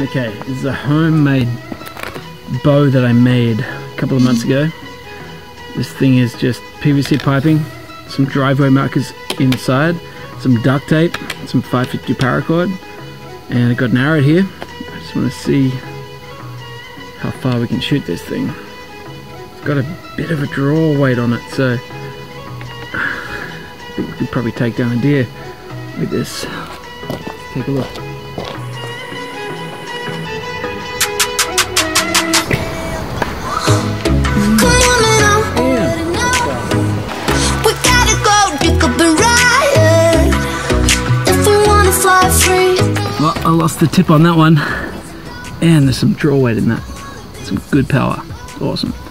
Okay, this is a homemade bow that I made a couple of months ago. This thing is just PVC piping, some driveway markers inside, some duct tape, some 550 paracord, and I got an arrow here. I just want to see how far we can shoot this thing. It's got a bit of a draw weight on it, so I think we could probably take down a deer with this. Let's take a look. Well, I lost the tip on that one, and there's some draw weight in that. Some good power. Awesome.